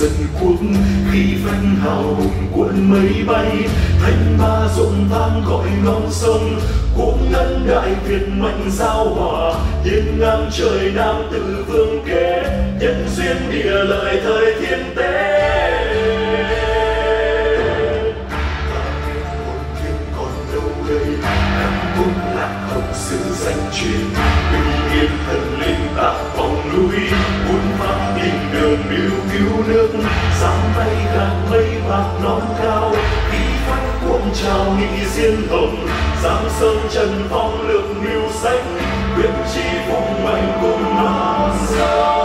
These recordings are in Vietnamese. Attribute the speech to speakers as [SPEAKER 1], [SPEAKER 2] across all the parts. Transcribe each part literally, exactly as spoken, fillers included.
[SPEAKER 1] dân quốc, khí phách hào hùng cuộn mây bay, thanh ba rộn vang gọi non sông, quốc ngân đại Việt mạnh giao hòa, hiên ngang trời Nam tự vương kế, nhân duyên địa lợi thời thiên tế. Sự danh truyền bình yên thần linh tác vòng lui, muôn pháp tìm đường níu cứu nước, dám bay gạt mây bạc non cao, khí phách cuộn trào nghị diên hồng, dám sơn trần phong lược mưu sách, quyết chi phụng mệnh cùng non sông.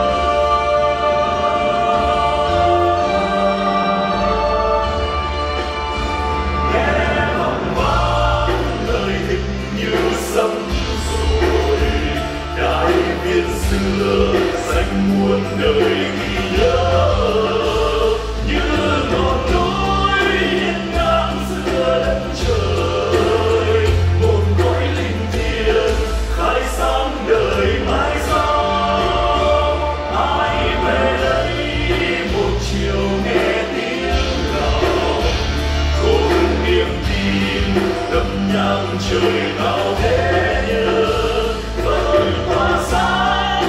[SPEAKER 1] Xưa danh muôn đời ghi nhớ, như ngọn núi hiên ngang giữa đất trời, một cõi linh thiêng khai sáng đời mãi sau. Ai về đây một chiều nghe tiếng gào, khôn niềm tin tâm nhang trời cao thế nhớ, vơi tỏa sáng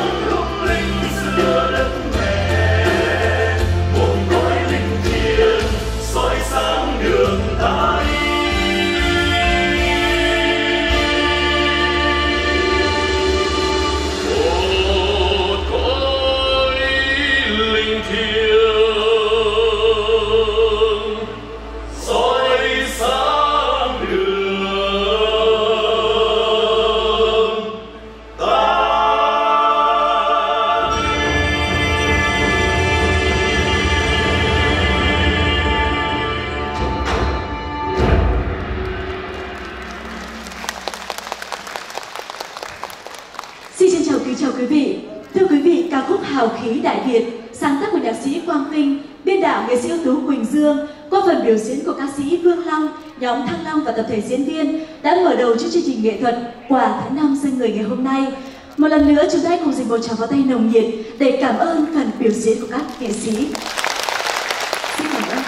[SPEAKER 2] Hào khí Đại Việt, sáng tác của nhạc sĩ Quang Vinh, biên đạo nghệ sĩ ưu tú Quỳnh Dương, qua phần biểu diễn của ca sĩ Vương Long, nhóm Thăng Long và tập thể diễn viên đã mở đầu cho chương trình nghệ thuật Quà tháng năm dân người ngày hôm nay. Một lần nữa chúng ta hãy cùng dành một tràng pháo tay nồng nhiệt để cảm ơn phần biểu diễn của các nghệ sĩ. Xin cảm ơn.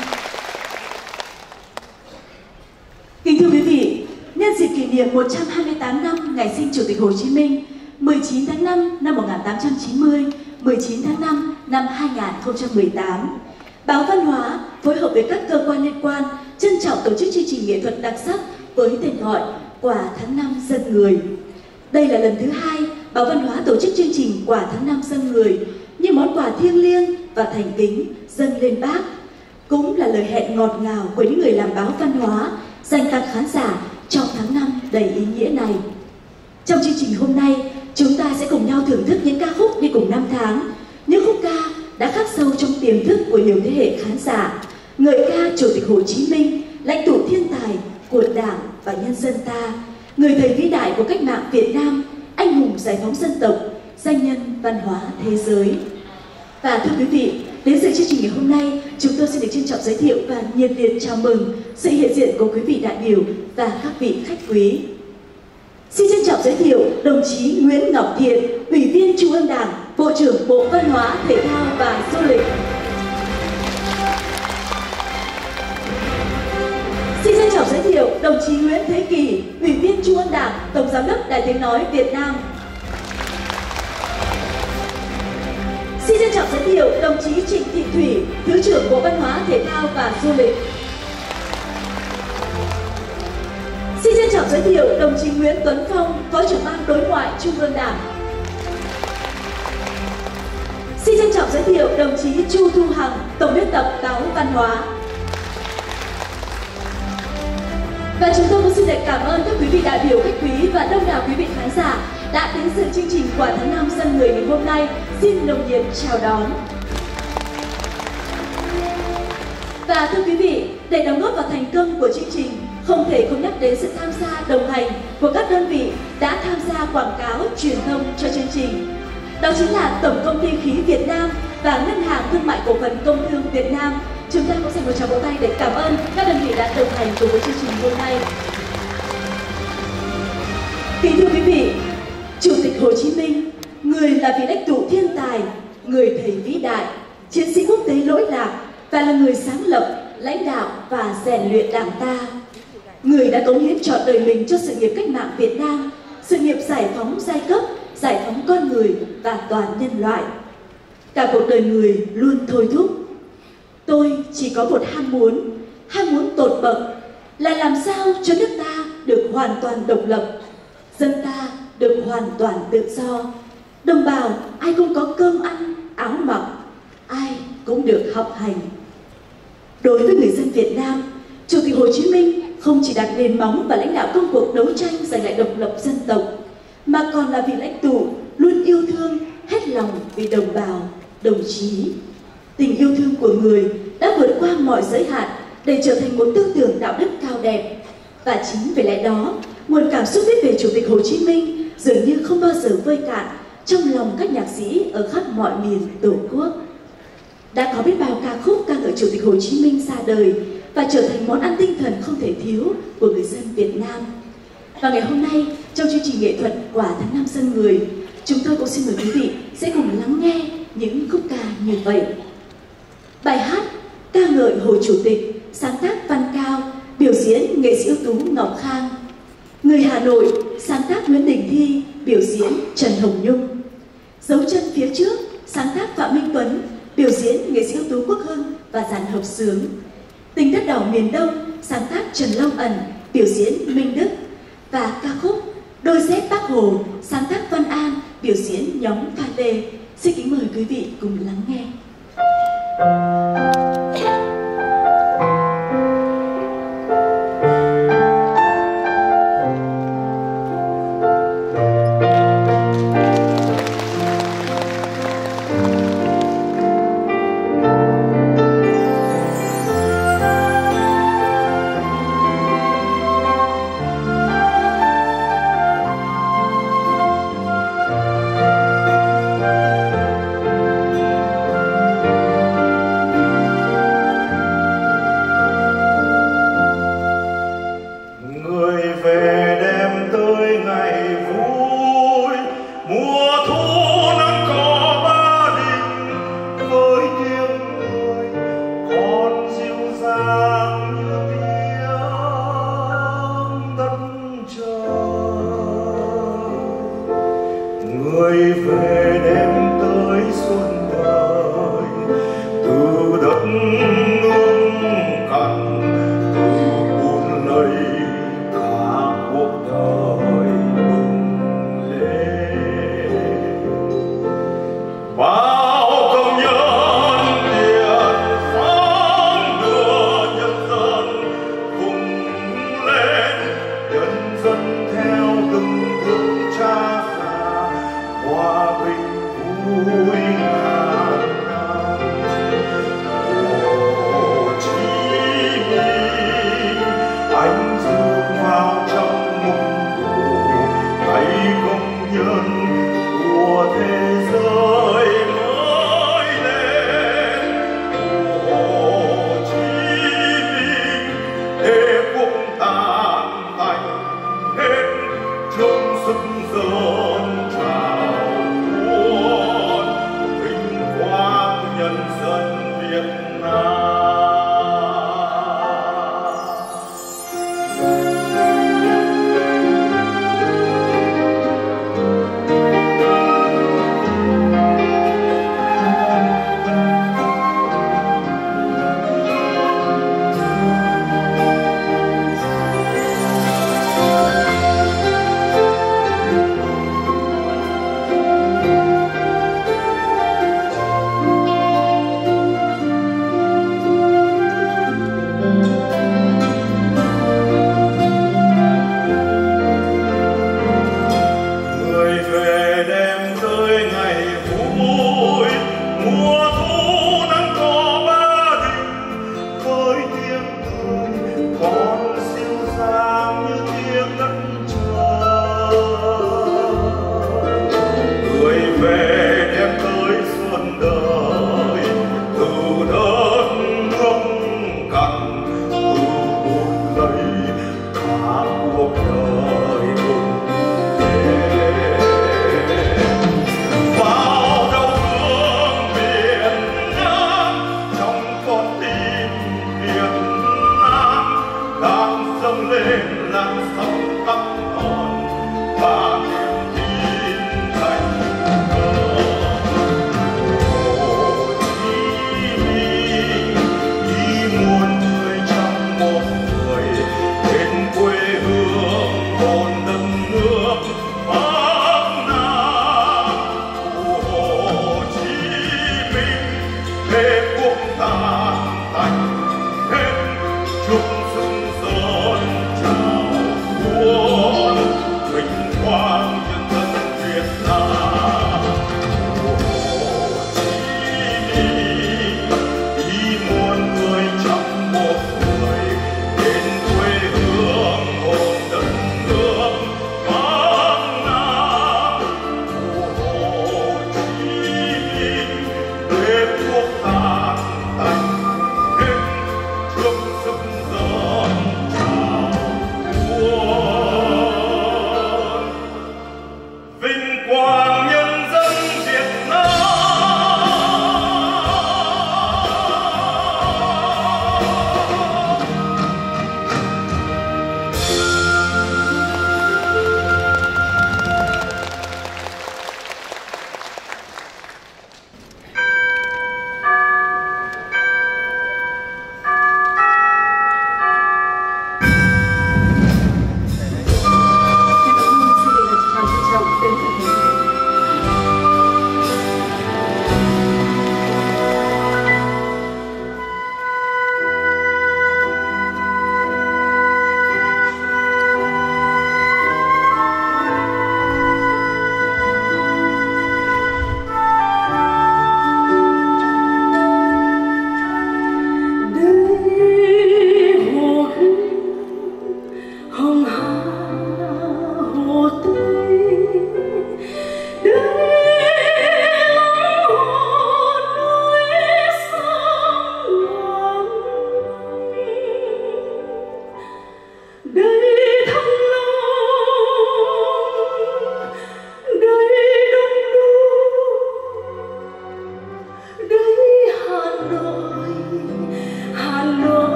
[SPEAKER 2] Kính thưa quý vị, nhân dịp kỷ niệm một trăm hai mươi tám năm ngày sinh Chủ tịch Hồ Chí Minh, mười chín tháng năm năm một nghìn tám trăm chín mươi, mười chín tháng năm năm hai nghìn không trăm mười tám, Báo Văn hóa phối hợp với các cơ quan liên quan trân trọng tổ chức chương trình nghệ thuật đặc sắc với tên gọi Quà tháng năm dân người. Đây là lần thứ hai Báo Văn hóa tổ chức chương trình Quà tháng năm dân người như món quà thiêng liêng và thành kính dâng lên Bác, cũng là lời hẹn ngọt ngào của những người làm báo văn hóa dành tặng khán giả trong tháng năm đầy ý nghĩa này. Trong chương trình hôm nay, chúng ta sẽ cùng nhau thưởng thức những ca khúc đi cùng năm tháng, những khúc ca đã khắc sâu trong tiềm thức của nhiều thế hệ khán giả, ngợi ca Chủ tịch Hồ Chí Minh, lãnh tụ thiên tài của Đảng và nhân dân ta, người thầy vĩ đại của cách mạng Việt Nam, anh hùng giải phóng dân tộc, danh nhân văn hóa thế giới. Và thưa quý vị, đến dự chương trình ngày hôm nay, chúng tôi xin được trân trọng giới thiệu và nhiệt liệt chào mừng sự hiện diện của quý vị đại biểu và các vị khách quý. Xin trân trọng giới thiệu đồng chí Nguyễn Ngọc Thiện, Ủy viên Trung ương Đảng, Bộ trưởng Bộ Văn hóa, Thể thao và Du lịch. Xin trân trọng giới thiệu đồng chí Nguyễn Thế Kỳ, Ủy viên Trung ương Đảng, Tổng Giám đốc Đài Tiếng Nói Việt Nam. Xin trân trọng giới thiệu đồng chí Trịnh Thị Thủy, Thứ trưởng Bộ Văn hóa, Thể thao và Du lịch. Xin trân trọng giới thiệu đồng chí Nguyễn Tuấn Phong, Phó trưởng ban Đối ngoại Trung ương Đảng. Xin trân trọng giới thiệu đồng chí Chu Thu Hằng, Tổng biên tập Báo Văn hóa. Và chúng tôi cũng xin được cảm ơn các quý vị đại biểu khách quý và đông đảo quý vị khán giả đã đến dự chương trình Quà tháng năm dân người ngày hôm nay. Xin nồng nhiệt chào đón. Và thưa quý vị, để đóng góp vào thành công của chương trình, không thể không nhắc đến sự tham gia đồng hành của các đơn vị đã tham gia quảng cáo truyền thông cho chương trình. Đó chính là Tổng Công ty Khí Việt Nam và Ngân hàng Thương mại Cổ phần Công thương Việt Nam. Chúng ta cũng dành một tràng vỗ tay để cảm ơn các đơn vị đã đồng hành cùng với chương trình hôm nay. Kính thưa quý vị, Chủ tịch Hồ Chí Minh, người là vị lãnh tụ thiên tài, người thầy vĩ đại, chiến sĩ quốc tế lỗi lạc và là người sáng lập, lãnh đạo và rèn luyện Đảng ta. Người đã cống hiến trọn đời mình cho sự nghiệp cách mạng Việt Nam, sự nghiệp giải phóng giai cấp, giải phóng con người và toàn nhân loại. Cả cuộc đời người luôn thôi thúc: tôi chỉ có một ham muốn, ham muốn tột bậc là làm sao cho nước ta được hoàn toàn độc lập, dân ta được hoàn toàn tự do, đồng bào ai cũng có cơm ăn, áo mặc, ai cũng được học hành. Đối với người dân Việt Nam, Chủ tịch Hồ Chí Minh không chỉ đặt nền móng và lãnh đạo công cuộc đấu tranh giành lại độc lập dân tộc, mà còn là vị lãnh tụ luôn yêu thương, hết lòng vì đồng bào, đồng chí. Tình yêu thương của người đã vượt qua mọi giới hạn để trở thành một tư tưởng đạo đức cao đẹp. Và chính vì lẽ đó, nguồn cảm xúc viết về Chủ tịch Hồ Chí Minh dường như không bao giờ vơi cạn trong lòng các nhạc sĩ ở khắp mọi miền Tổ quốc. Đã có biết bao ca khúc ca ngợi Chủ tịch Hồ Chí Minh ra đời và trở thành món ăn tinh thần không thể thiếu của người dân Việt Nam. Và ngày hôm nay, trong chương trình nghệ thuật Quả tháng năm dân người, chúng tôi cũng xin mời quý vị sẽ cùng lắng nghe những khúc ca như vậy. Bài hát ca ngợi Hồ Chủ tịch, sáng tác Văn Cao, biểu diễn nghệ sĩ ưu tú Ngọc Khang. Người Hà Nội, sáng tác Nguyễn Đình Thi, biểu diễn Trần Hồng Nhung. Dấu chân phía trước, sáng tác Phạm Minh Tuấn, biểu diễn nghệ sĩ ưu tú Quốc Hưng và dàn hợp xướng. Tình đất đỏ miền Đông, sáng tác Trần Long Ẩn, biểu diễn Minh Đức. Và ca khúc Đôi dép Bác Hồ, sáng tác Văn An, biểu diễn nhóm Phan Lê. Xin kính mời quý vị cùng lắng nghe.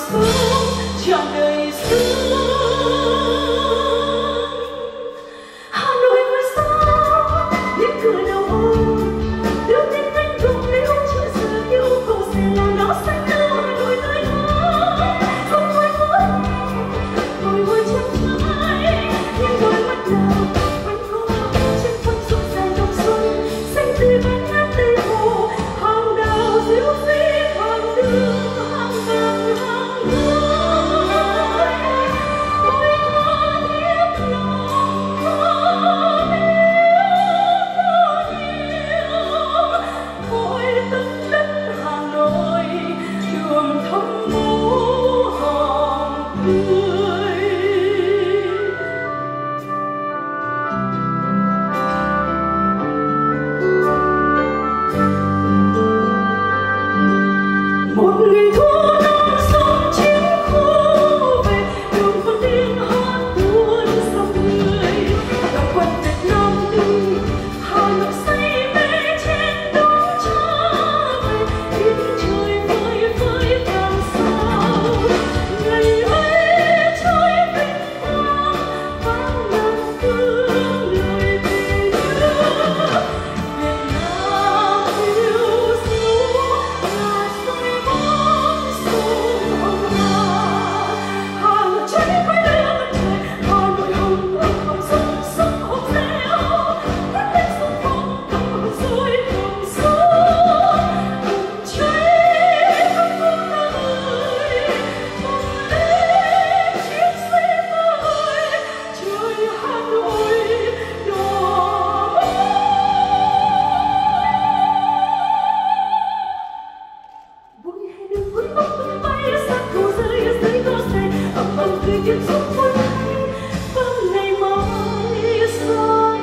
[SPEAKER 2] xuống trọn đời xưa. Hà Nội ngôi sao những cửa đầu ô đưa tin anh cùng nếu chưa giờ yêu cầu sẽ là nó xanh đâu. Hà Nội nơi đó không vui vui ngồi ngồi chân trái những đôi mắt nào quanh co trên phân rộn ràng đồng xuân xanh tươi bát ngát tây hồ hàng đào diêu phi hàng đường hàng vàng hàng lúa ôi tha thiết lòng có yêu ôi tấm đất Hà Nội đường thắm màu hồng tươi. Một ngày thu năm sông chín khô về đường con tiếng hát buồn dòng người lòng quân Việt Nam đi Hà Nội say mê trên đông cha về tiếng trời vơi vơi càng sao ngày ấy trời vinh quang vang lòng thương lời về nước Việt Nam yêu dấu là soi bóng sông Hồng Hà. Hà Nội cháy khói lửa mặt trời Hà Nội hồng hồng hồng sông sông hồng reo cất lên sông phong cầm rồi cầm xuống cùng cháy khắp phương ơi bồng lên chiếc xe mới trời Hà Nội đỏ buông hè đường cuốn bóng tung bay sát cầu rơi dưới có xe ầm ầm cười tiếng súng vui bay vang ngày mai sáng.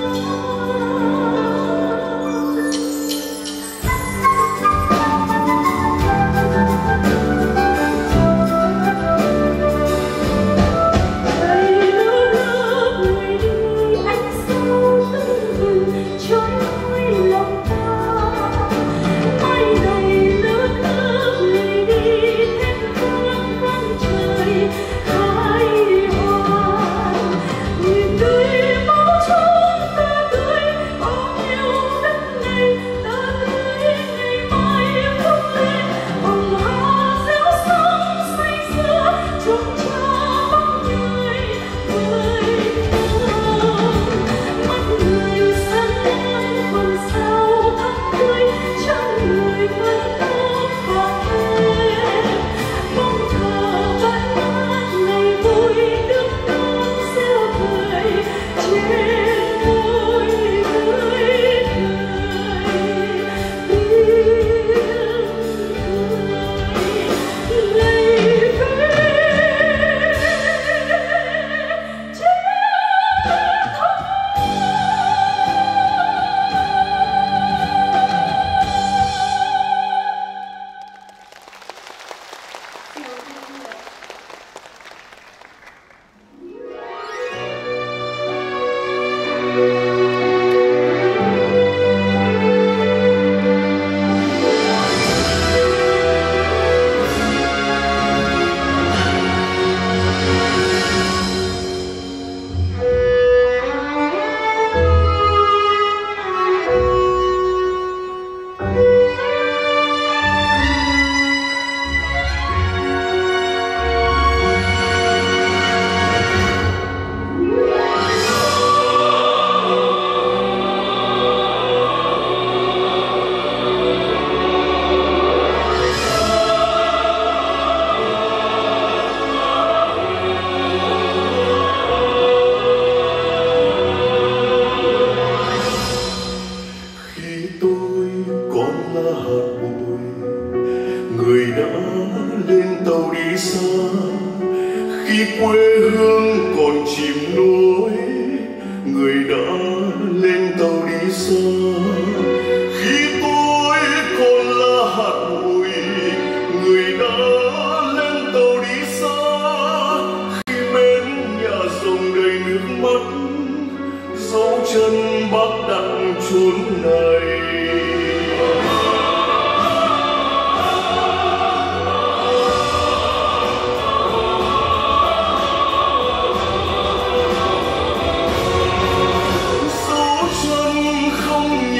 [SPEAKER 2] Đầy lớp lớp người đi ánh sao tưng bừng trói lọi lòng ta mai đầy lớp lớp người đi thét vang vang trời khai hoang nhìn tươi máu trong ta tươi bao nhiêu đất này ta tươi ngày mai vững lên hồng hà rêu sông say sưa trong cha bóng người người mắt người sáng nắng còn sao thắm tươi trong người vẫn ôm và em mong thờ bát ngát ngày vui nước non reo cười trên môi tươi cười tiếng cười lạy về trên
[SPEAKER 1] khi tôi còn là hạt bụi người đã lên tàu đi xa khi quê hương còn chìm nổi người đã lên tàu đi xa khi tôi còn là hạt bụi người đã lên tàu đi xa khi bên nhà rồng đầy nước mắt dấu chân bác đặt chốn này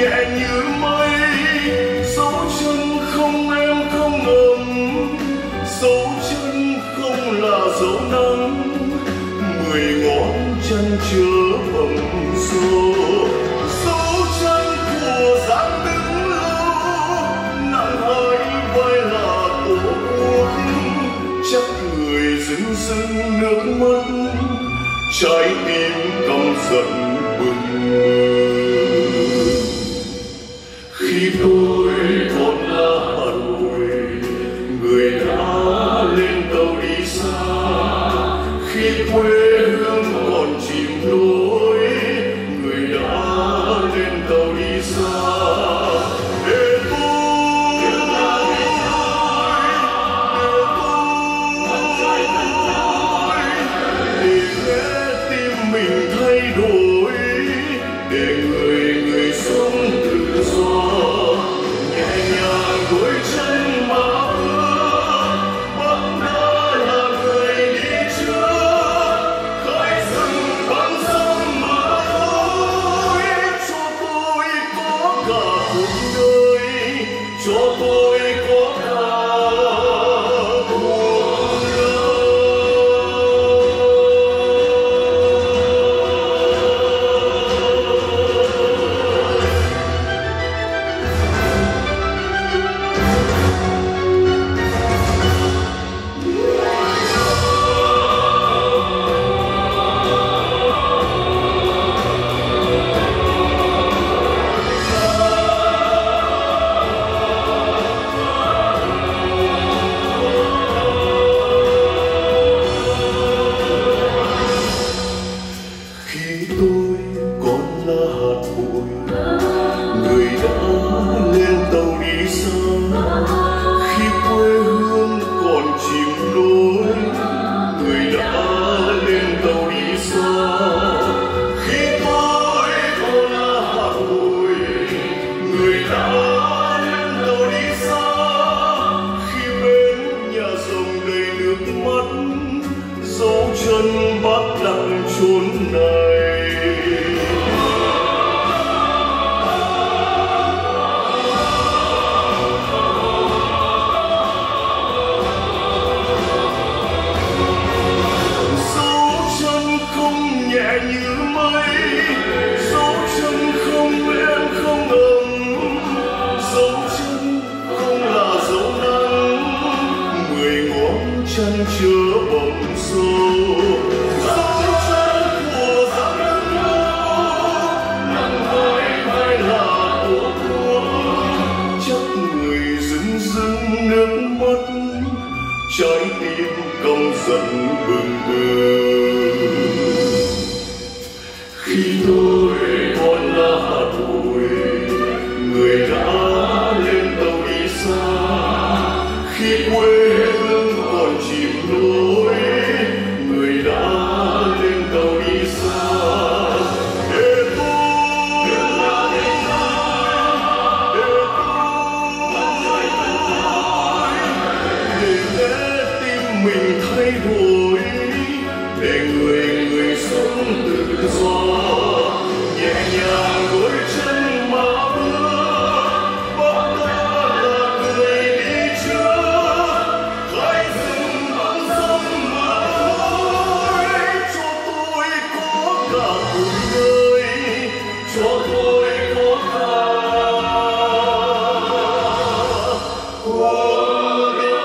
[SPEAKER 1] nhẹ như mây, dấu chân không em không ngầm, dấu chân không là dấu nắng, mười ngón chân chứa bầm xô, dấu chân của dáng đứng lâu, nặng hai vai là tổ quốc, chắc người rưng rưng nước mắt, trái tim căm giận bừng bừng. Khi tôi còn là Hà Nội, người đã lên tàu đi xa, khi quê hương còn chìm nổi, người đã lên tàu đi xa. Để tôi, để tôi, để nghe tim mình thay đổi, để người người sống tự do, nhẹ nhàng đôi chân mà bước, Bắc đã là người đi trước, khơi rừng băng sông mà thôi, cho tôi có cả cuộc đời, cho tôi có cả cuộc đời. Khi tôi còn là hạt bụi, người đã lên tàu đi xa, khi quê hương còn chìm nổi, người đã lên tàu đi xa. Khi tôi còn là hạt bụi, người đã lên tàu đi xa, khi bên nhà rồng đầy nước mắt, dấu chân Bác đặt chốn này. Dấu chân không nhẹ như mây, dấu chân không em không ngầm, dấu chân không là dấu nắng, mười ngón chân chứa bầm xô, dấu chân của dáng đứng lâu, nặng hai vai là tổ quốc, chắc người rưng rưng nước mắt, trái tim căm giận bừng bừng. Khi tôi còn là hạt bụi, người đã lên tàu đi xa, khi quê hương còn chìm nổi, người đã lên tàu đi xa. Để tôi, để tôi, để nghe tim mình thay đổi, để người người sống tự do, nhẹ nhàng đôi chân mà bước, Bắc đã là người đi trước, khơi rừng băng sông mà thôi, cho tôi có cả cuộc đời, cho tôi có cả cuộc đời.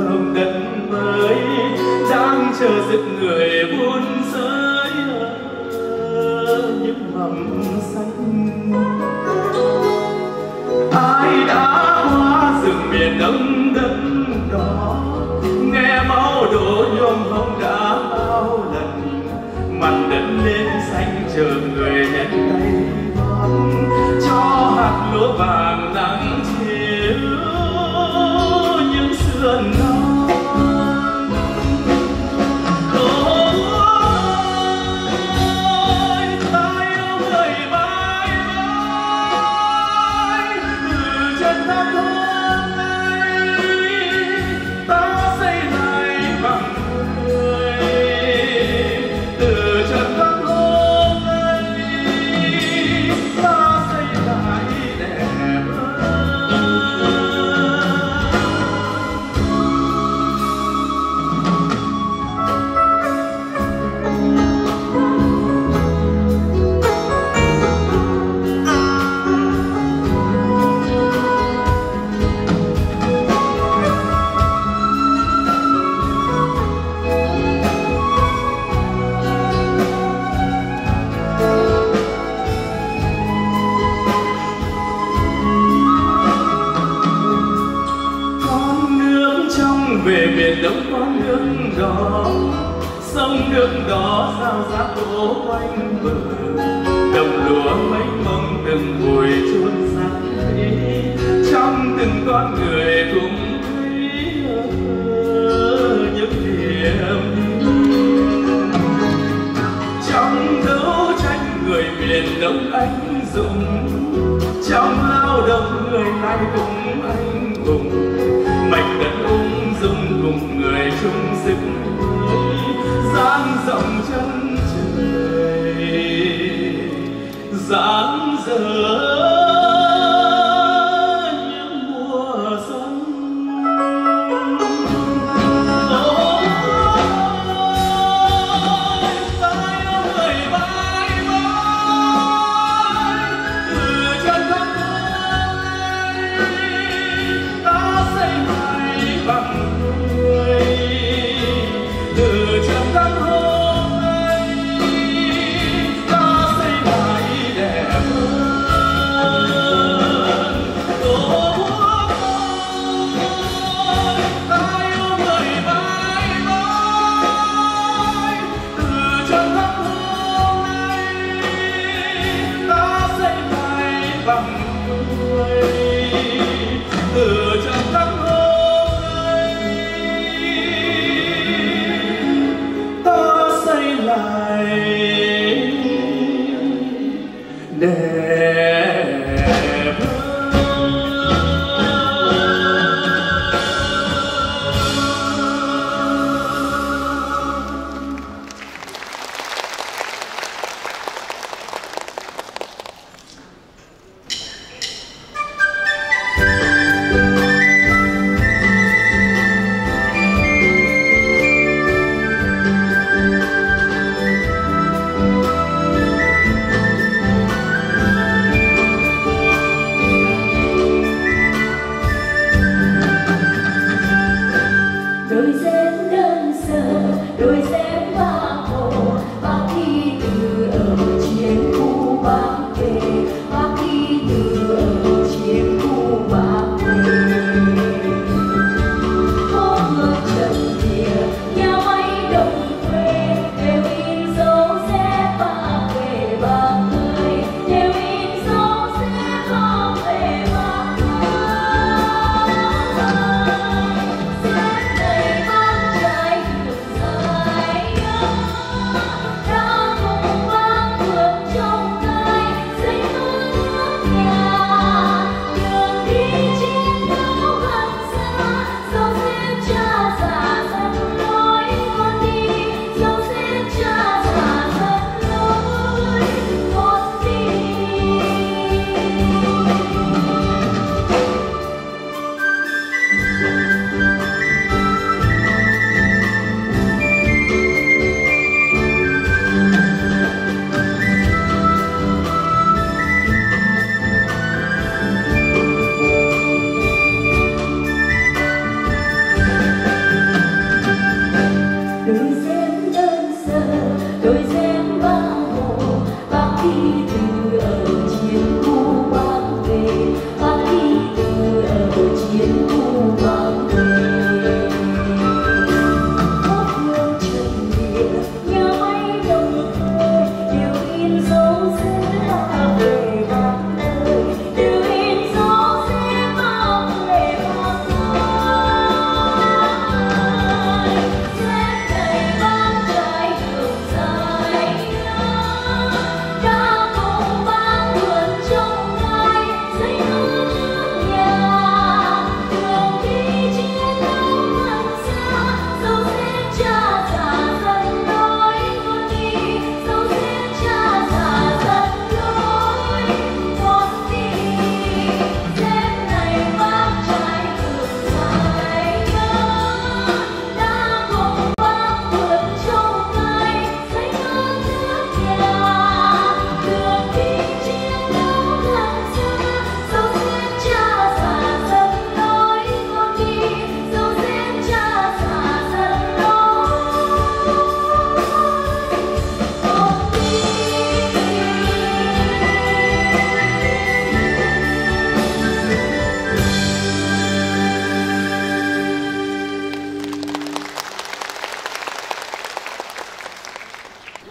[SPEAKER 1] mầm đất mới đang chờ giấc người buôn giới những mầm xanh. Ai đã qua rừng miền đông đất đỏ, nghe máu đổ nhôm hồng đã bao lần, mặt đất lên xanh chờ người nhấc tay bón cho hạt lúa vàng nắng chiều những sườn non. Về miền đông có nước đỏ, sông nước đỏ sao giá đổ quanh bờ, đồng lúa mênh mông từng hồi chôn xác đi, trong từng con người cũng thấy những niềm tin. Trong đấu tranh người miền đông anh dũng, trong lao động người lại cũng anh hùng, mảnh đất ung dung cùng người chung sức mới dang rộng chân trời dáng dở những mùa xuân. Ôi ta yêu người mãi mãi, từ chân khắp nơi ta xây lại bằng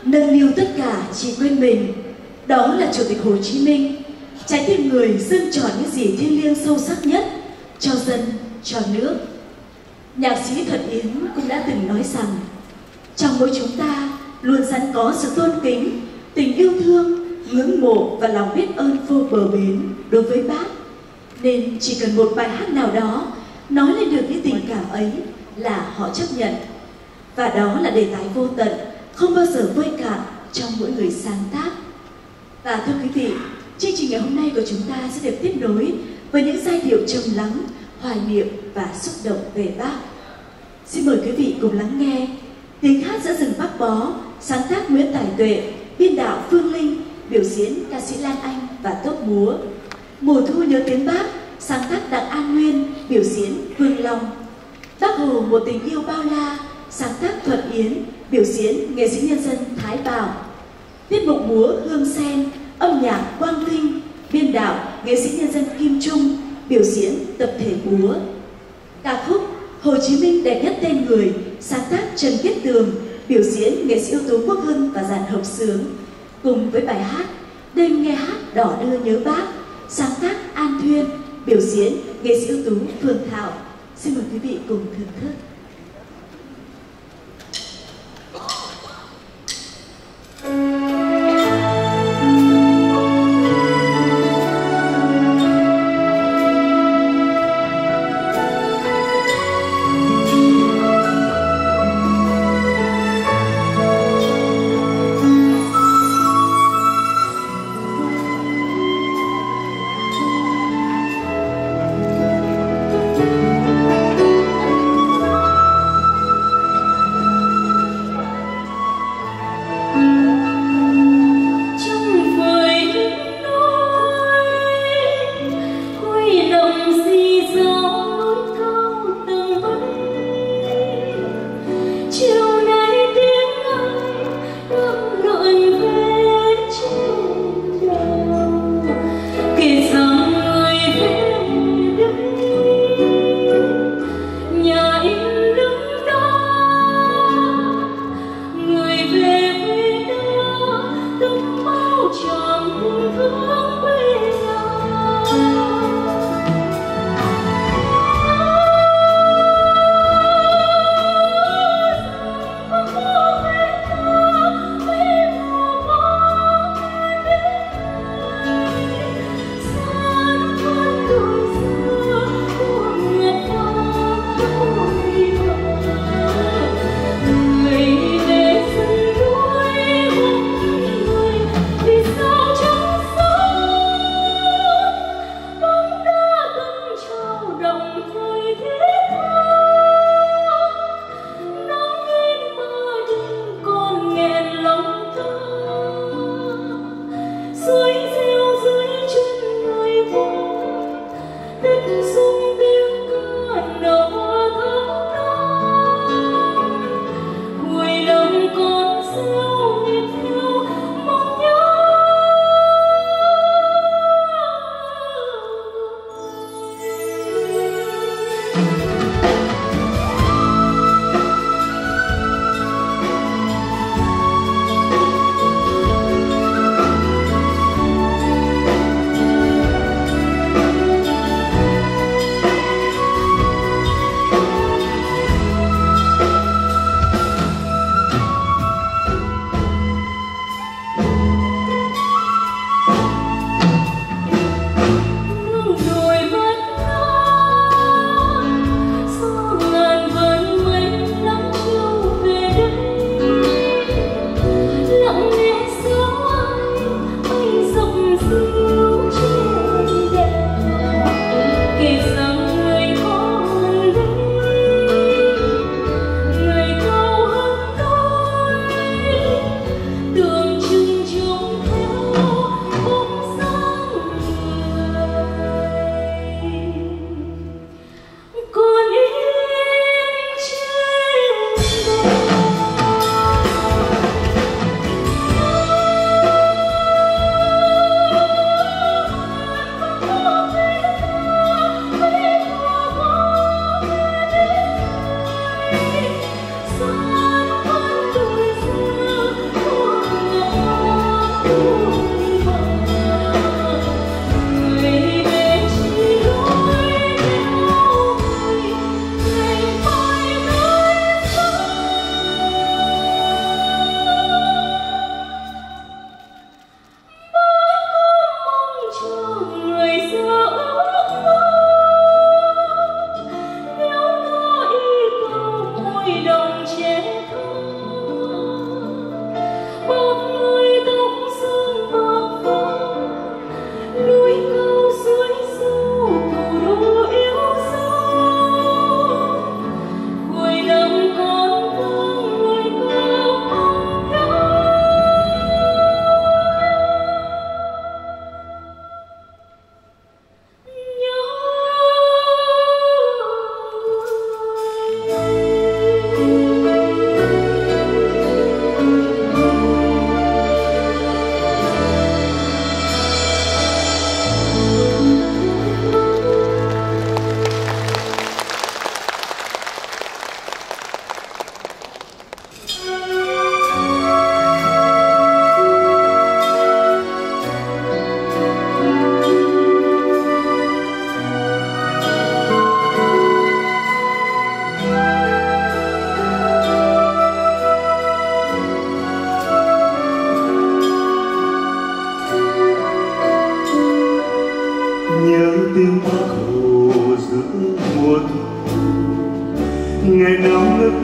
[SPEAKER 2] nâng niu tất cả chỉ quên mình. Đó là Chủ tịch Hồ Chí Minh, trái tim người dâng trọn những gì thiêng liêng sâu sắc nhất cho dân, cho nước. Nhạc sĩ Thuận Yến cũng đã từng nói rằng trong mỗi chúng ta luôn sẵn có sự tôn kính, tình yêu thương, ngưỡng mộ và lòng biết ơn vô bờ bến đối với Bác. Nên chỉ cần một bài hát nào đó nói lên được những tình cảm ấy là họ chấp nhận. Và đó là đề tài vô tận, không bao giờ vơi cạn trong mỗi người sáng tác. Và thưa quý vị, chương trình ngày hôm nay của chúng ta sẽ được tiếp nối với những giai điệu trầm lắng, hoài niệm và xúc động về Bác. Xin mời quý vị cùng lắng nghe tiếng hát giữa rừng Bắc Bó, sáng tác Nguyễn Tài Tuệ, biên đạo Phương Linh, biểu diễn ca sĩ Lan Anh và tốp múa. Mùa thu nhớ tiếng Bác, sáng tác Đặng An Nguyên, biểu diễn Vương Long. Bác Hồ một tình yêu bao la, sáng tác Thuận Yến, biểu diễn nghệ sĩ nhân dân Thái Bảo. Tiết mục múa Hương Sen, âm nhạc Quang Vinh, biên đạo nghệ sĩ nhân dân Kim Trung, biểu diễn tập thể múa. Ca khúc Hồ Chí Minh đẹp nhất tên người, sáng tác Trần Viết Tường, biểu diễn nghệ sĩ ưu tú Quốc Hưng và dàn hợp xướng. Cùng với bài hát Đêm nghe hát đỏ đưa nhớ Bác, sáng tác An Thuyên, biểu diễn nghệ sĩ ưu tú Phương Thảo. Xin mời quý vị cùng thưởng thức.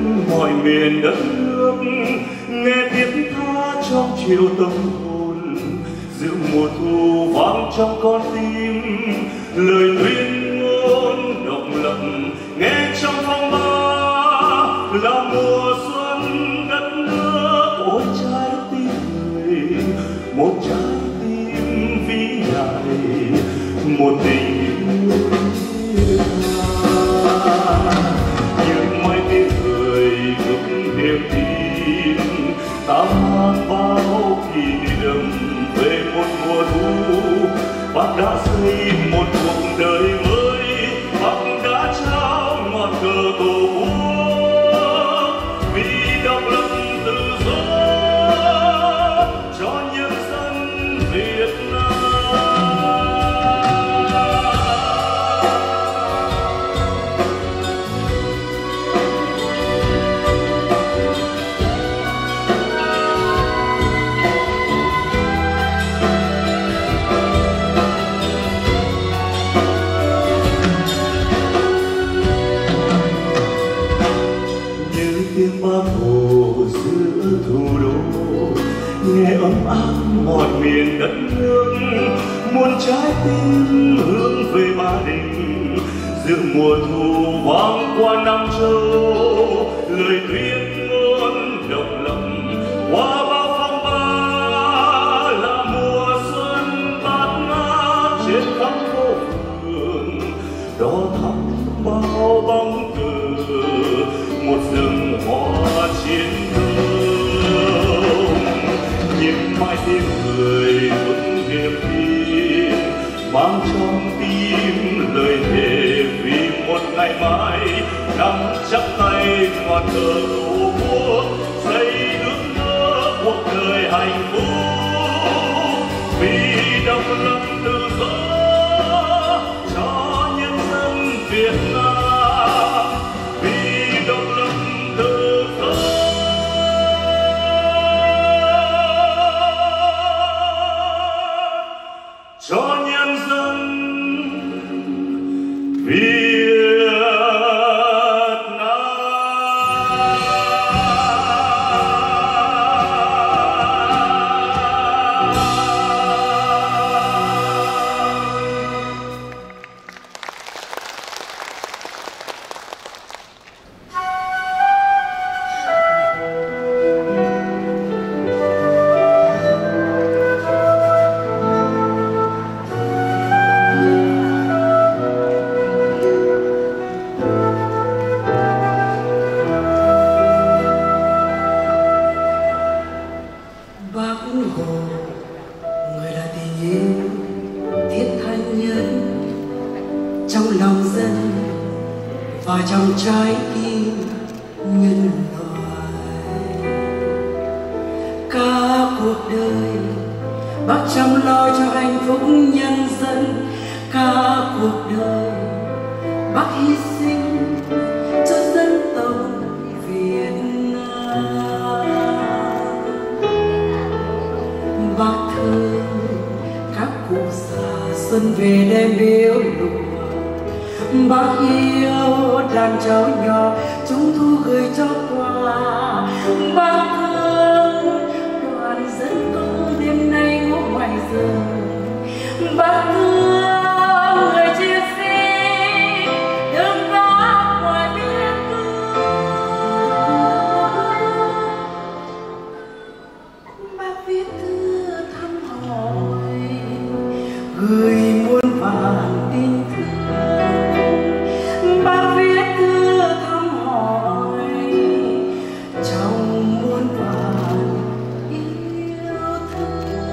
[SPEAKER 1] mọi miền đất nước, nghe tiếng tha trong chiều tâm hồn, giữa mùa thu vang trong con tim, lời tuyên ngôn độc lập nghe trong phong ba, là mùa xuân đất nước. Ôi trái tim người, một trái tim vĩ đại, một tình yêu những mai tiếng cười gửi niềm tin, ta mang bao kỷ niệm về một mùa thu. Bác đã xây một cuộc đời mới, bác đã trao ngọn cờ tổ quốc vì độc lập tự do cho nhân dân Việt Nam. Tiếng Bác Hồ giữa thủ đô, nghe ấm áp mọi miền đất nước, muôn trái tim hướng về Ba Đình, giữa mùa thu vang qua năm châu, lời tuyên ngôn độc lập qua bao phong ba, là mùa xuân bát ngát trên khắp phố phường, đỏ thắm bao bóng cờ, một rừng hoa chiến công. Những mai tiếng cười vững niềm tin, mang trong tim lời thề vì một ngày mai, nắm chắc tay ngọn cờ tổ quốc, xây ước mơ cuộc đời hạnh phúc vì độc lập tự do cho nhân dân Việt Nam, vì độc lập tự do cho nhân dân Việt Nam.
[SPEAKER 3] Bác Hồ, người là tình yêu thiết tha nhân trong lòng dân và trong trái tim nhân loại. Cả cuộc đời bác chăm lo cho hạnh phúc nhân dân, cả cuộc đời bác hy sinh cho dân tộc Việt Nam. Bác thương các cụ già xuân về đem biếu lụa, bác yêu đàn cháu nhỏ trung thu gửi cho quà. Bác thương đoàn dân công đêm nay ngủ ngoài rừng, bác thương người chiến sĩ đơm bác ngoài biên cương. Bác viết thư thăm hỏi gửi muôn vàn tình thương, bác viết thư thăm hỏi trong muôn vàn yêu thương.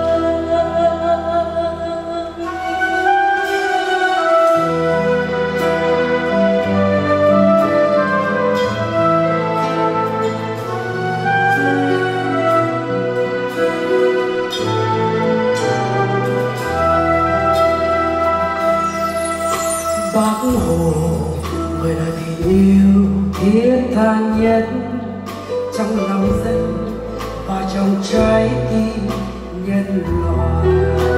[SPEAKER 3] Bác Hồ, người là tình yêu thiết tha nhất trong lòng dân và trong trái tim nhân loại.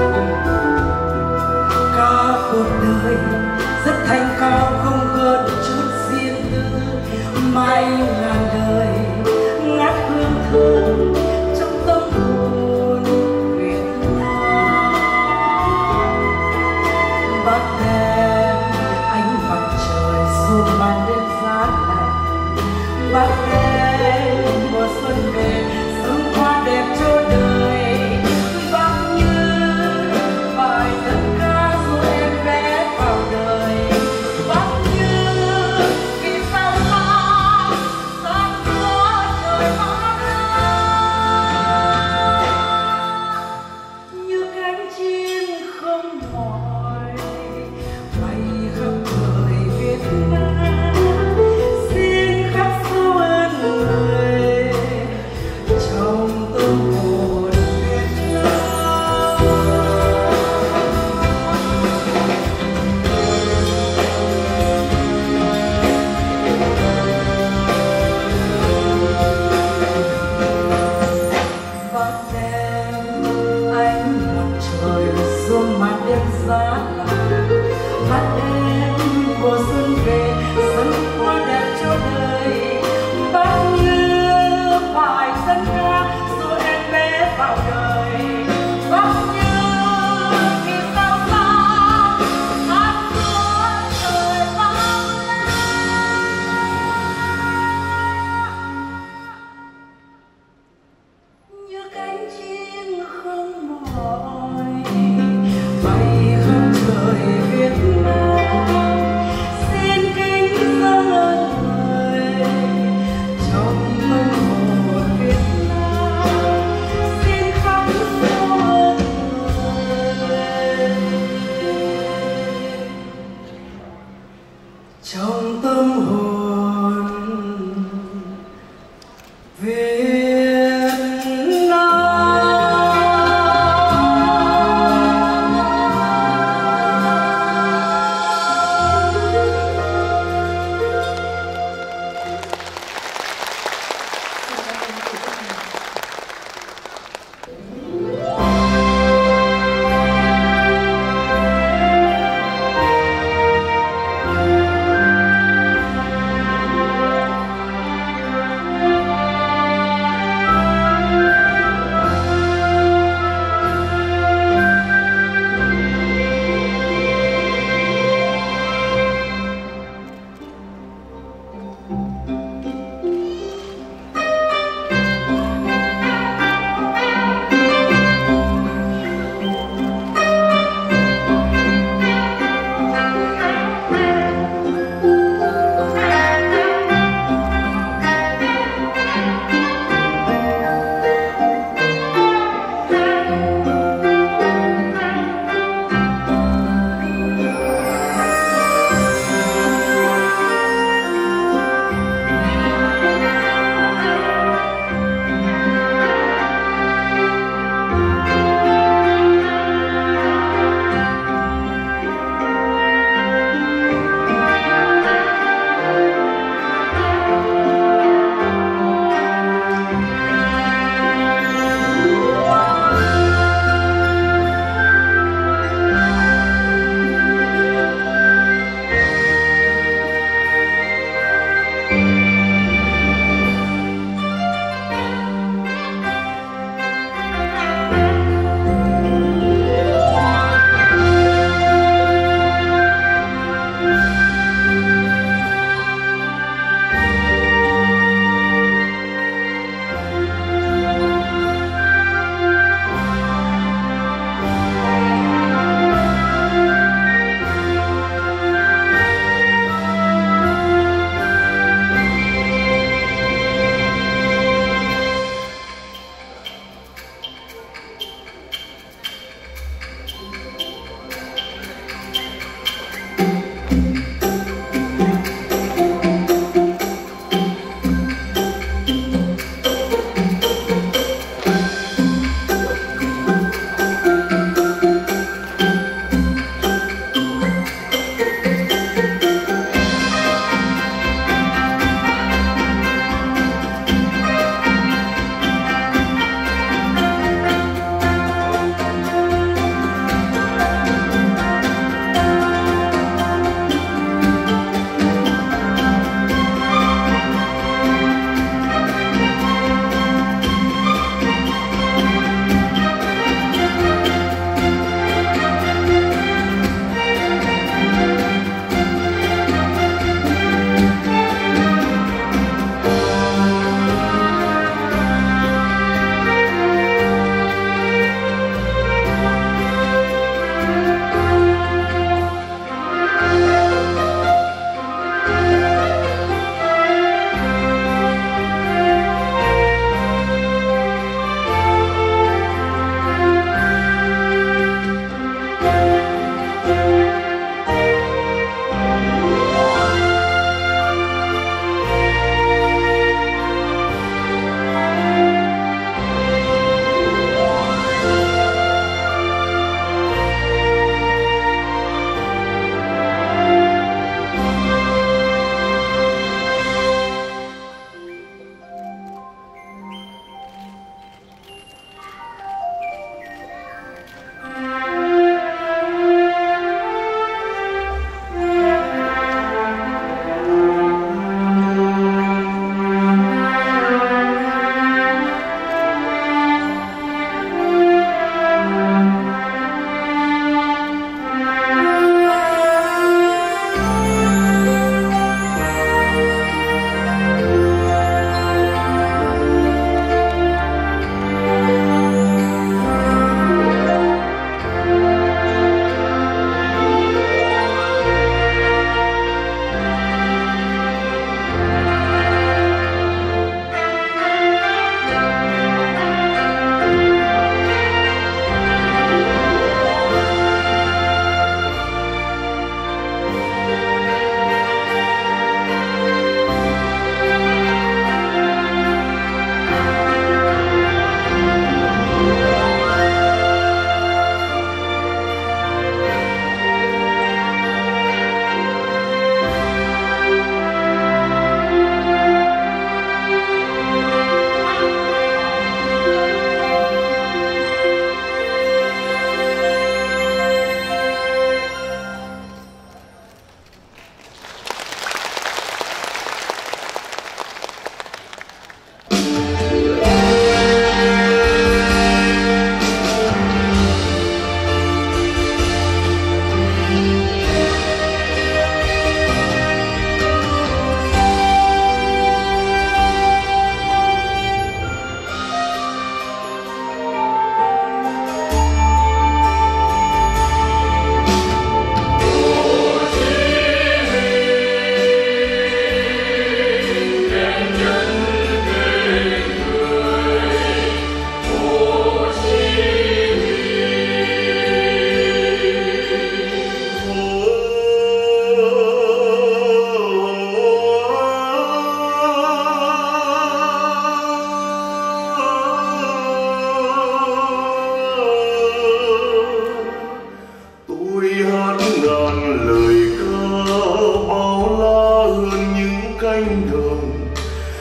[SPEAKER 3] Cả cuộc đời rất thanh cao không gợn chút riêng tư, mãi ngàn đời ngát hương thơm trong tâm hồn Việt Nam. Bác đem ánh mặt trời xuống ban đêm giá lạnh, bác đem mùa xuân về sớm hoa đẹp cho đời. Bác như bài dân ca dù em bé vào đời, bác như vì sao ta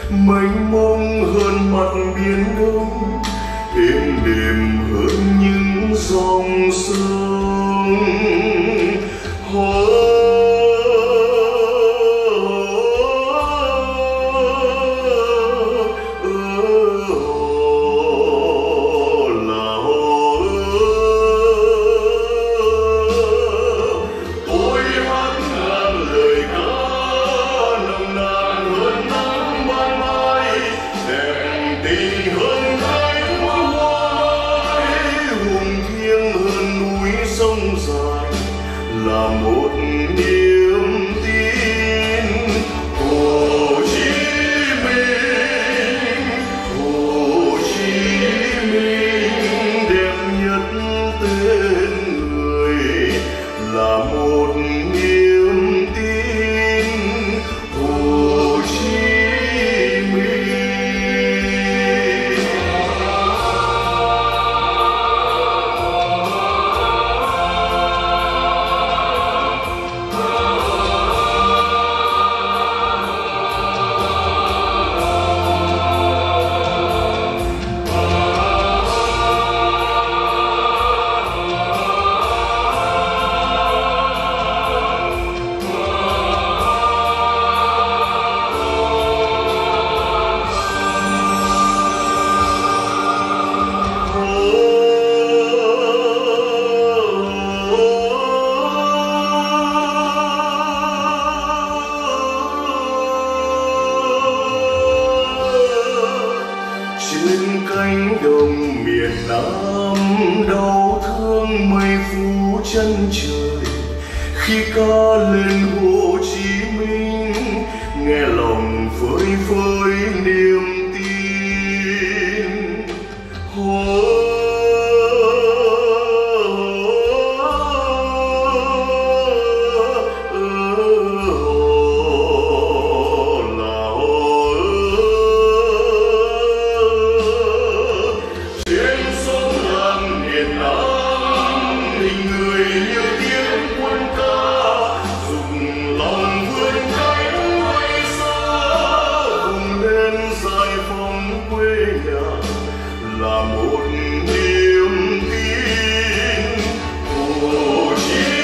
[SPEAKER 1] mênh mông hơn mặt biển đông, êm đềm hơn những dòng sông. Hồ là một niềm tin. Hồ Chí Minh, Hồ Chí Minh đẹp nhất tên người, là một niềm tin. Hồ Chí Minh. Trên cánh đồng miền Nam đau thương mây phủ chân trời, khi ca lên Hồ Chí Minh nghe lòng phơi phới niềm tin. Hồ là một niềm tin. Hồ Chí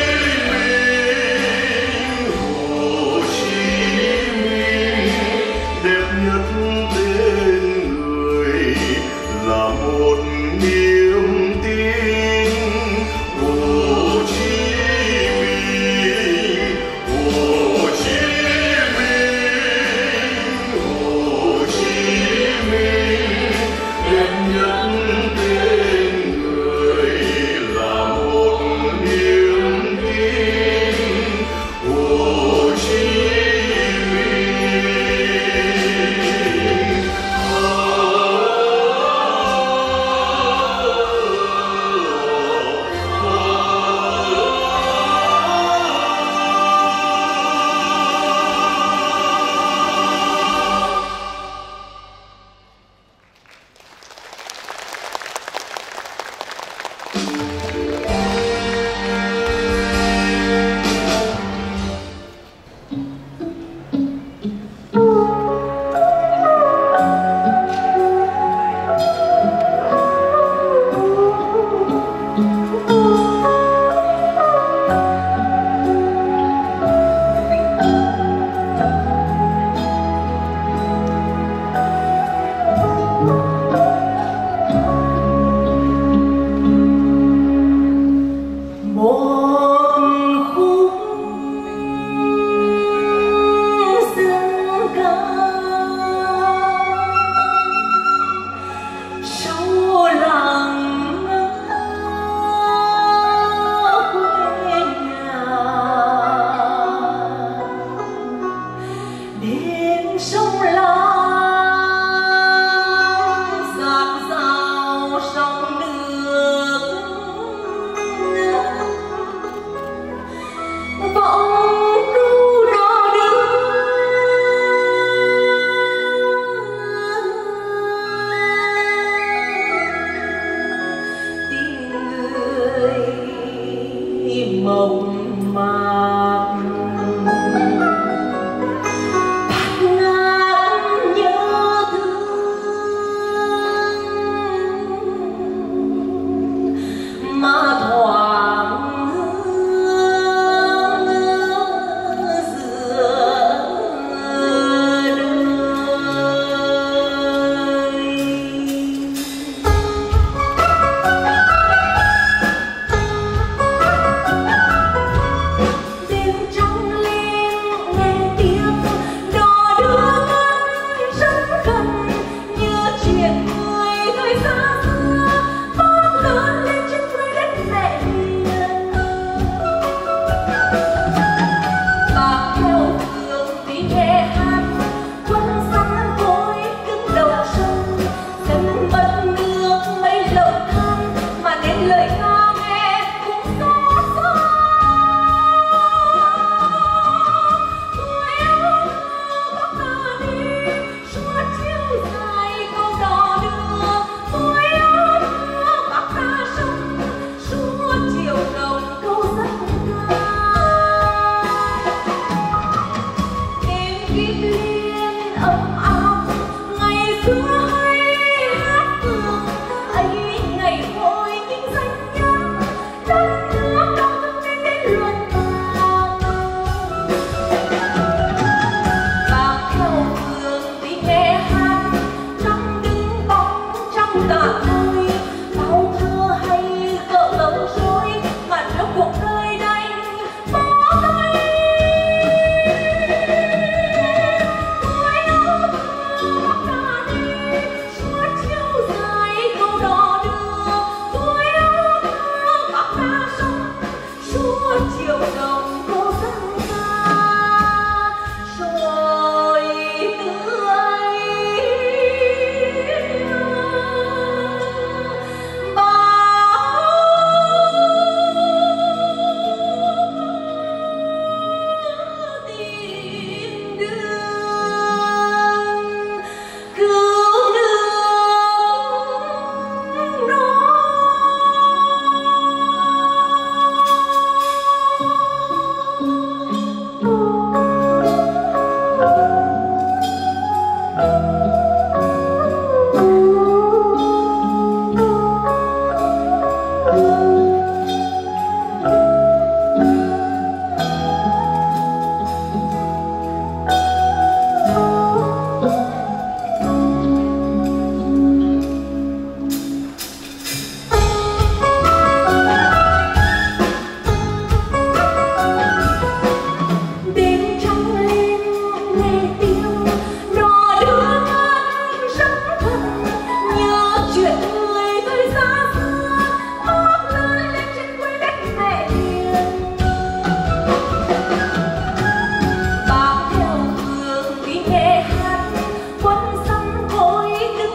[SPEAKER 1] Minh, Hồ Chí Minh đẹp nhất tên người, là một niềm tin. Hồ Chí Minh, Hồ Chí Minh, Hồ Chí Minh đẹp nhất tên người, là một niềm tin. Hồ Chí Minh.
[SPEAKER 3] Sông Lam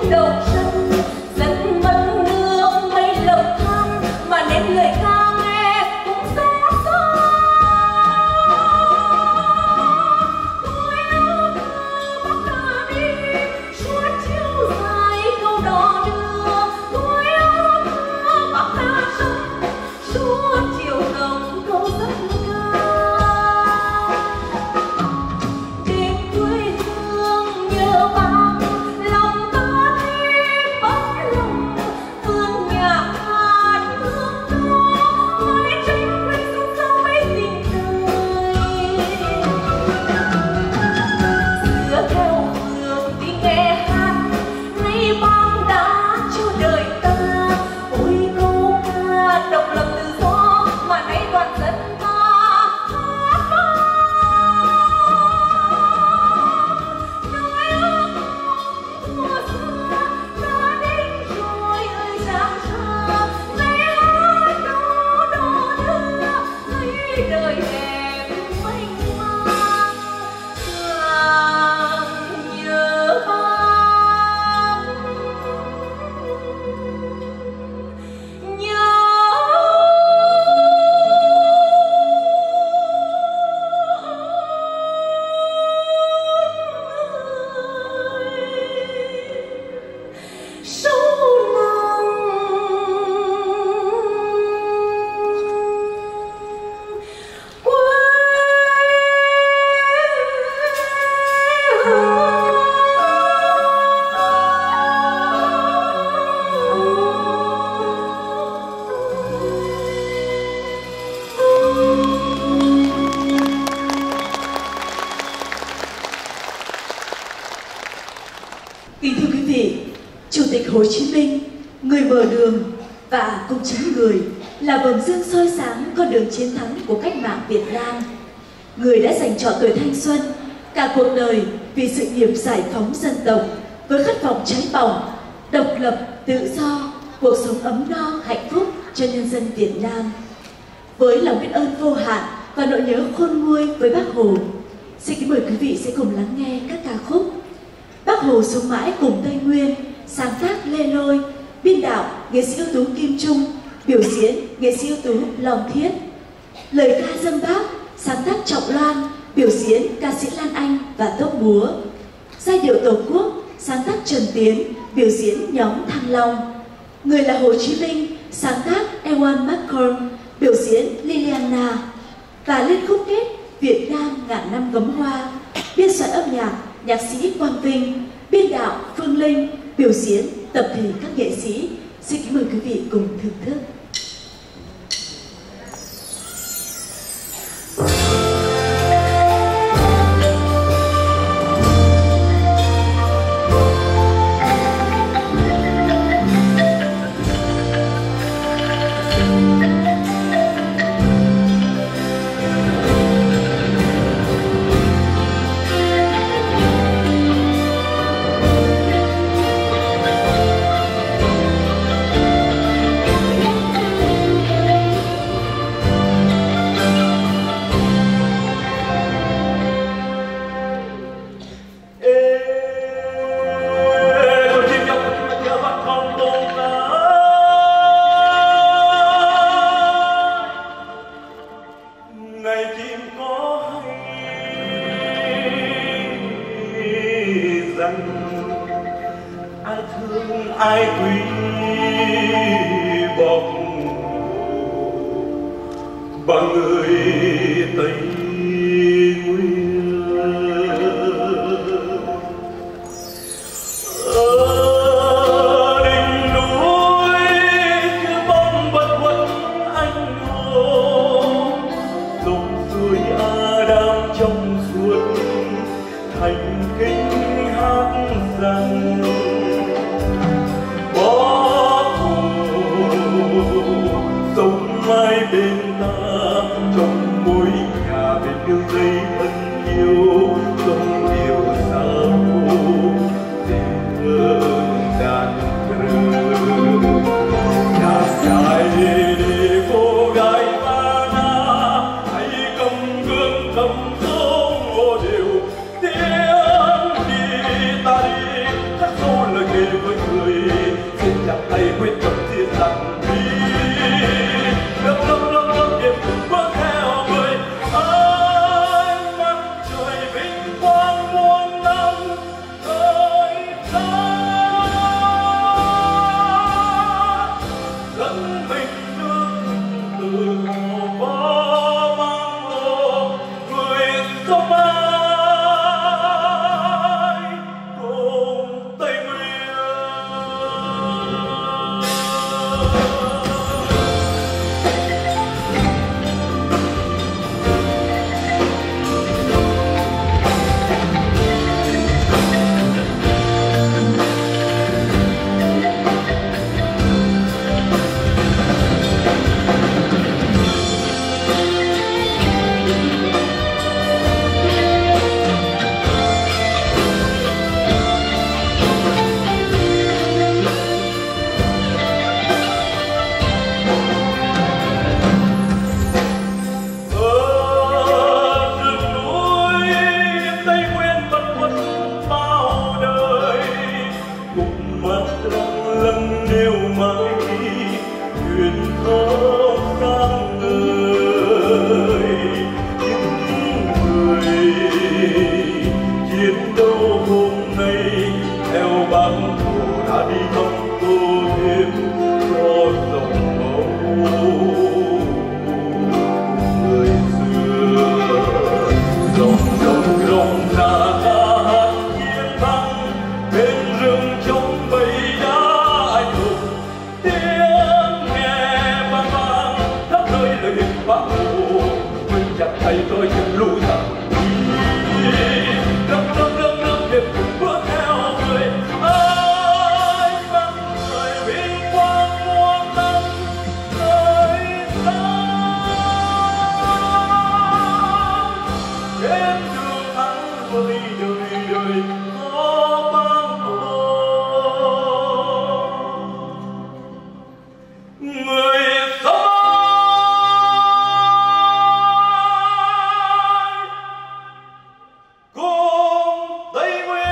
[SPEAKER 2] đầu sân, dần mất nước mấy lộc thang mà nên lời ca nghe cũng xót xa. Tôi áo thơ bắc đã đi suốt chiều dài câu đò đưa, tôi áo thơ bắc đã sống suốt chiều đồng câu rất ca. Đêm quê hương nhớ bác, lòng ta thêm bóng lòng, phương nhạc hát hương ca, mãi tranh quên sông sâu mấy tình đời. Xưa theo phường đi nghe hát, nay băng đã cho đời ta. Ôi câu ca độc lập tự do mà nay toàn dân ta hát vang. Nói ước mùa xa đã đến rồi ơi giang xa, nay hát đô đô đưa thấy đời đẹp mênh mang, càng nhớ bác nhớ. Sâu nặng quê Kính thưa quý vị, Chủ tịch Hồ Chí Minh, người mở đường và cũng chính người là vầng dương soi sáng con đường chiến thắng của cách mạng Việt Nam. Người đã dành trọn tuổi thanh xuân, cả cuộc đời vì sự nghiệp giải phóng dân tộc, với khát vọng cháy bỏng, độc lập, tự do, cuộc sống ấm no, hạnh phúc cho nhân dân Việt Nam. Với lòng biết ơn vô hạn và nỗi nhớ khôn nguôi với Bác Hồ, xin kính mời quý vị sẽ cùng lắng nghe các ca khúc Bác Hồ sống mãi cùng Tây Nguyên, sáng tác Lê Lôi, biên đạo nghệ sĩ ưu tú Kim Trung, biểu diễn nghệ sĩ ưu tú Long Thiết. Lời ca dâng Bác, sáng tác Trọng Loan, biểu diễn ca sĩ Lan Anh và Tốc Múa. Giai điệu Tổ quốc, sáng tác Trần Tiến, biểu diễn nhóm Thăng Long. Người là Hồ Chí Minh, sáng tác Ewan McCall, biểu diễn Liliana. Và lên khúc kết Việt Nam ngàn năm gấm hoa, biên soạn âm nhạc nhạc sĩ Quang Vinh, biên đạo Phương Linh, biểu diễn tập thể các nghệ sĩ. Xin kính mời quý vị cùng thưởng thức.
[SPEAKER 1] Ai thương ai quý bọc bằng người Tây Nguyên. Ở đỉnh núi cứ bóng bất khuất anh hùng, dòng suối Adam trong suốt thành kinh hát rằng Bác Hồ sống mãi bên ta trong mỗi nhà. cục mắt lăng lăng nêu mãi thuyền thơ sáng ngời. Những người chiến đấu hôm nay theo bác Hồ đã đi không tô thêm cho dòng máu người xưa. Dòng dòng dòng ra ca hát chiến thắng bên rừng trong bầy đá anh hùng. Tiếng nghe vang vang khắp nơi lời Bác Hồ, quên chặt tay tôi chân lũ thẳng nâng nâng nâng nâng việc bước theo người. Ai mang người vinh quang muôn năm đời ta trên đường thắng với đời đời có Bác Hồ. Người sống cùng Tây Nguyên.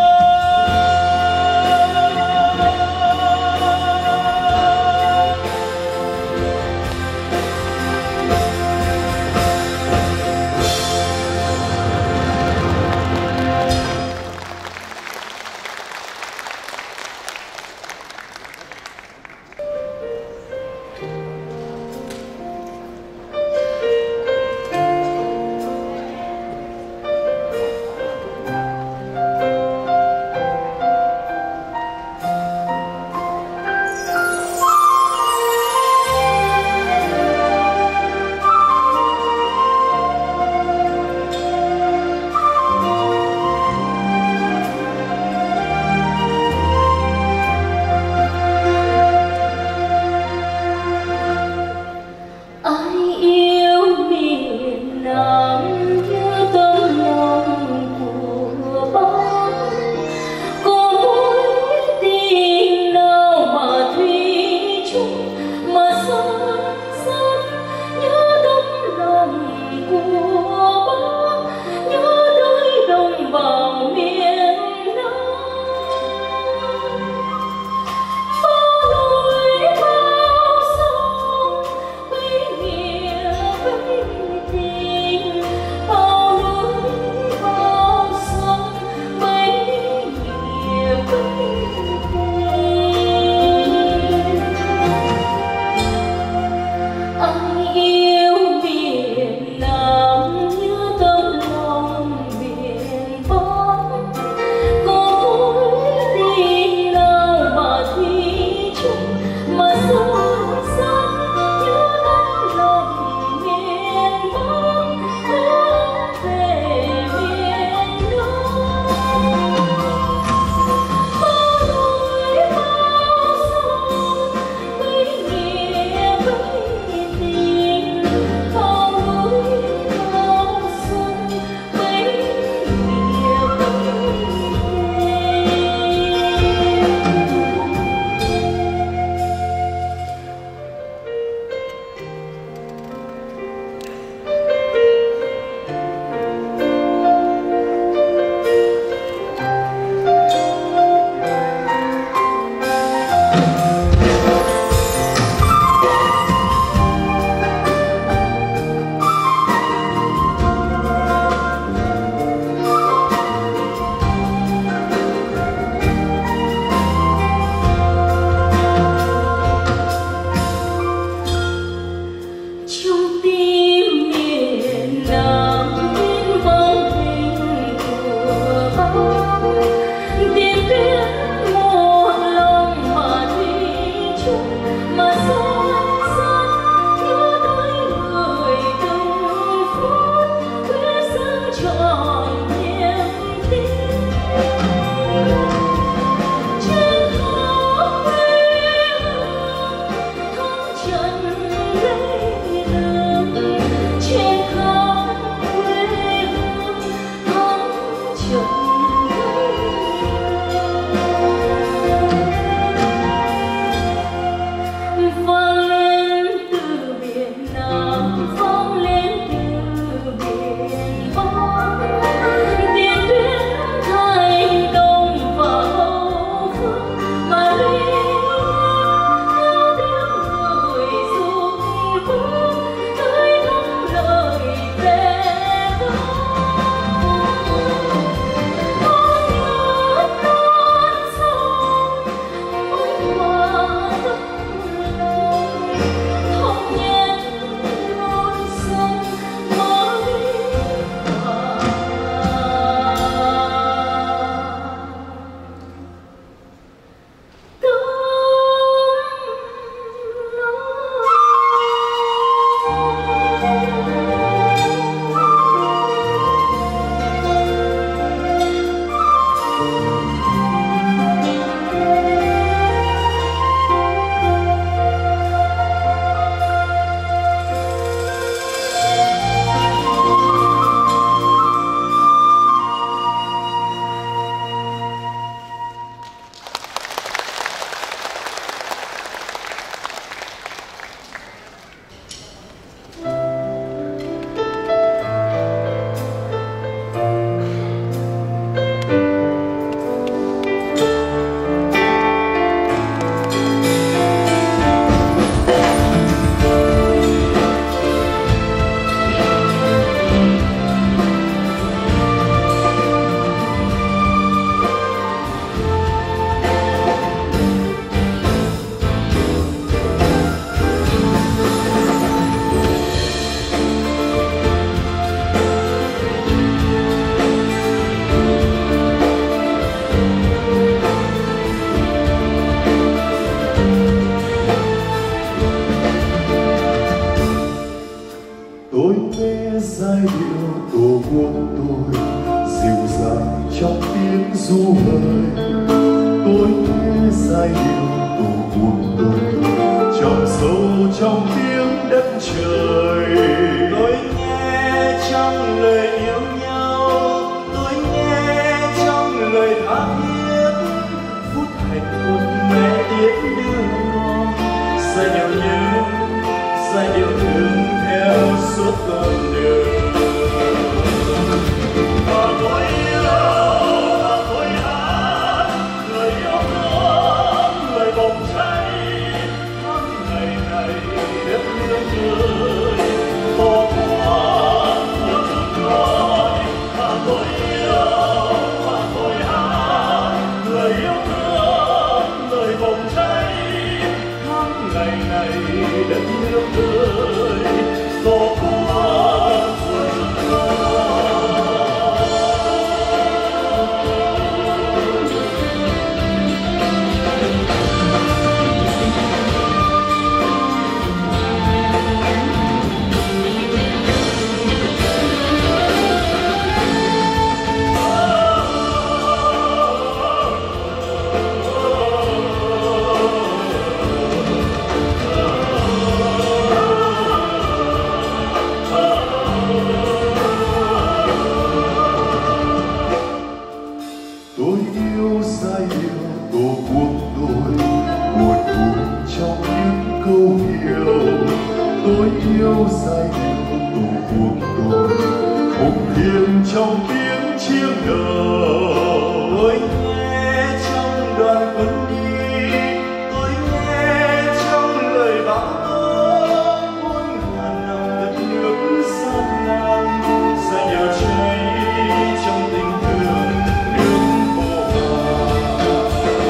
[SPEAKER 4] Ai yêu miền Nam như tấm lòng của Bác, có mối tình nào mà thủy chung mà son sắt như tấm lòng của Bác, như đôi đồng bào miền Nam. Bao núi bao sông bấy nghĩa bấy tình, bao núi bao sông bấy nghĩa bấy tình. Ai yêu miền Nam như tấm lòng miền Bắc, có mối tình nào mà thủy chung mà son sắt như tấm lòng miền Bắc hướng về miền Nam. Bao núi bao sông bấy nghĩa bấy tình, bao núi bao sông bấy nghĩa bấy trong tim miền Nam tiếng vang hình của Bác, tiền tuyến một lòng mà thủy
[SPEAKER 1] giai điệu tổ quốc tôi tròn sâu trong tiếng đất trời.
[SPEAKER 5] Tôi nghe trong lời yêu nhau, tôi nghe trong lời tha thiết, phút hạnh phúc mẹ tiễn đưa con, giai điệu nhớ, giai điệu thương theo suốt con đường.
[SPEAKER 1] Và tôi yêu, và tôi hát lời yêu thương, lời bồng cháy tháng ngày này đất nước ơi, tổ quốc của chúng tôi. Và tôi yêu, và tôi hát lời yêu thương, lời bồng cháy tháng ngày này đất nước ơi, tổ quốc của chúng tôi. Tôi yêu giai điệu tổ quốc tôi, buồn vui trong những câu yêu. Tôi yêu giai điệu tổ quốc tôi, hùng thiêng trong tiếng chiêng đời.
[SPEAKER 5] Tôi nghe trong đoàn quân đi, tôi nghe trong lời bão tố, muôn ngàn năm đất nước gian nan, giai điệu cháy trong tình thương nước vô vàn.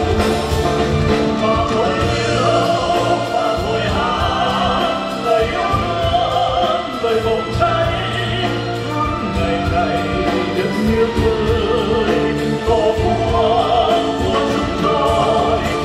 [SPEAKER 1] Và tôi yêu, và tôi hát lời yêu thương, lời bồng cháy tháng ngày này đất nước ơi, tổ quốc của chúng tôi.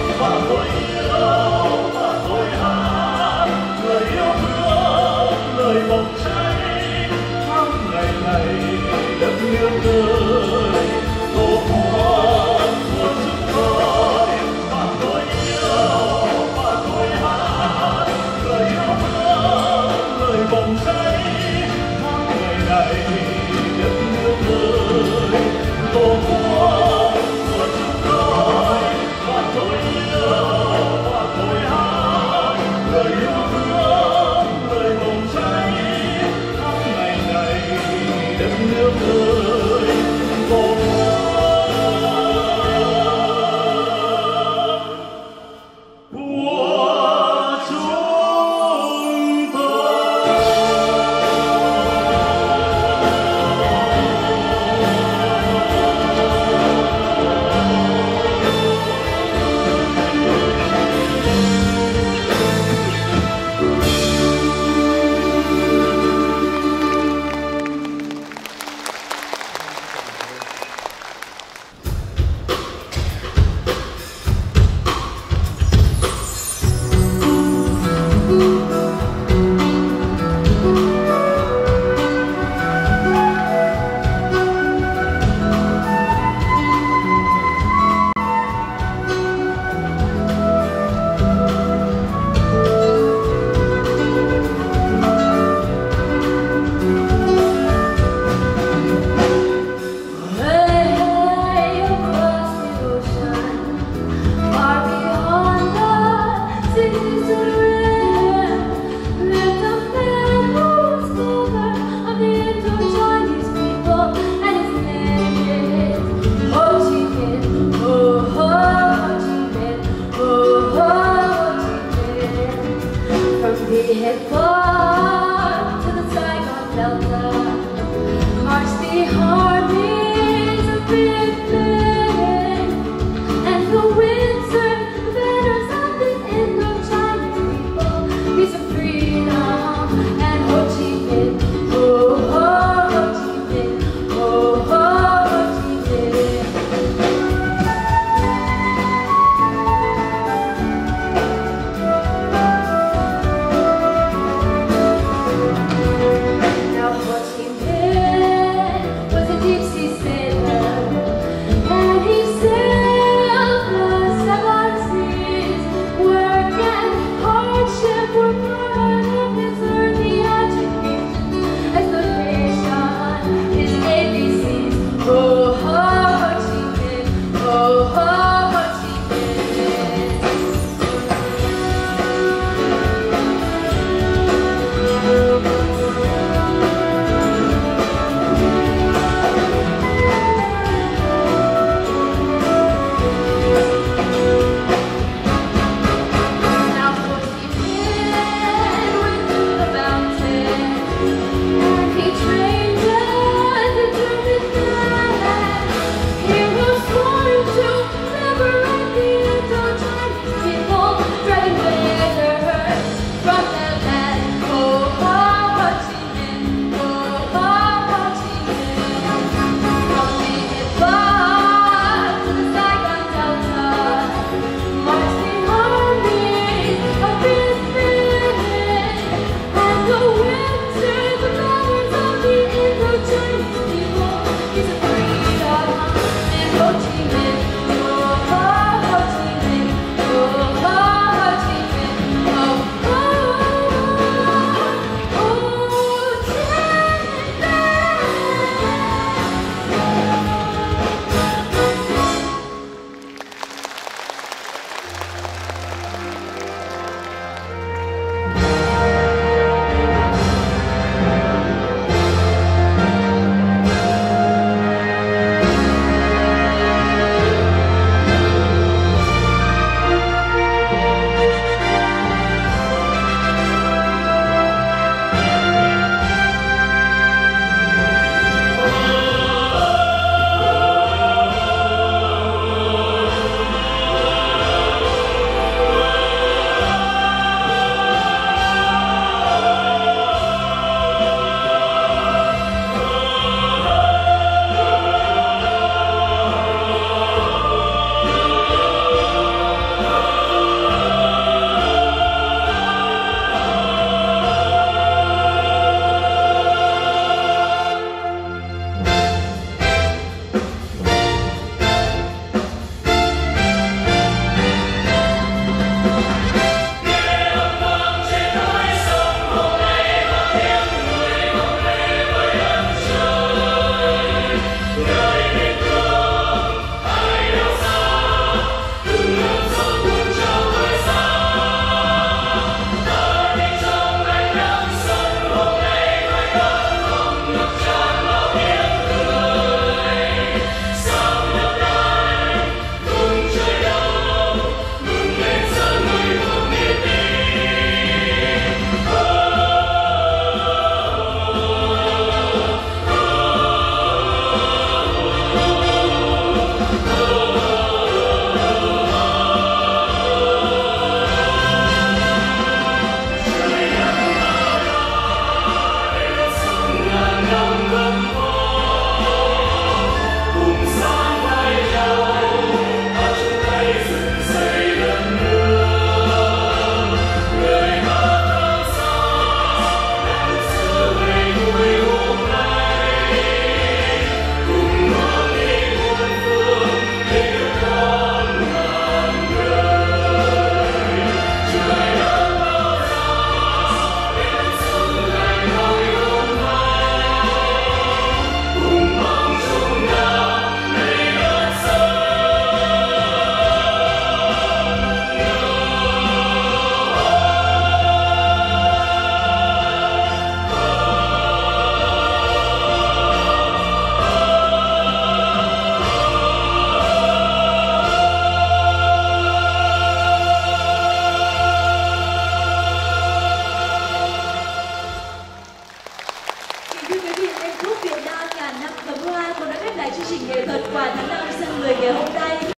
[SPEAKER 2] Việt Nam ngàn năm cấm hoa cũng đã khép lại chương trình nghệ thuật quà tháng năm xuân mười ngày hôm nay.